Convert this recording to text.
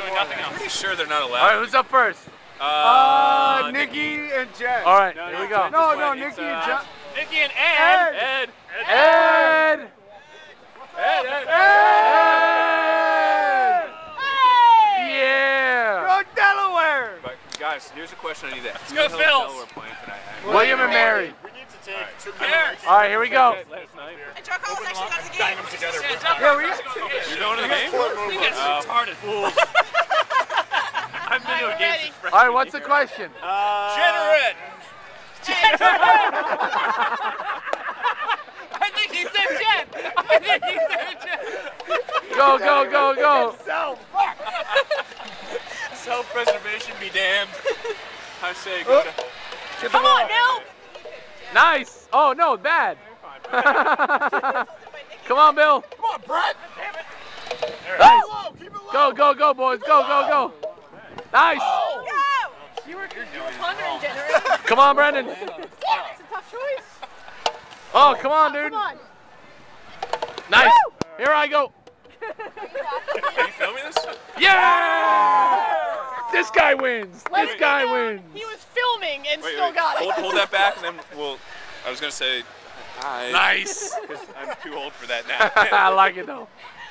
doing nothing else. Pretty sure they're not allowed. All right, who's up first? Nikki and Jen. All right, here we go. No, Nikki and Jen. Nikki and Ed. Ed. Yeah. Go Delaware. But guys, here's a question I need to ask. Let's go, Phils. William and Mary. We need to take 2 All right, here we go. And Chuck Collins actually got to the game. together. Yeah, we You're going to the game? You guys are retarded fools. I've been to a game since freshman All right, what's the question? Generate. I think he said Jen. Go, go, go, go. Self-preservation be damned. I say go to... Come on, Bill. Nice. Oh, no, bad. Come on, Bill. Come on, Brett. Nice. Keep it low. Go, go, go, boys. Go, go, go. Nice. Go. You were punter and generator. Come on, Brendan. It's a tough choice. Oh, come on, dude. Come on. Nice. Here I go. Are you filming this? Yeah! This guy wins. This guy wins. He was filming and Wait, still got it. hold that back and then we'll... I was going to say... Hi. Nice. Because I'm too old for that now. I like it, though.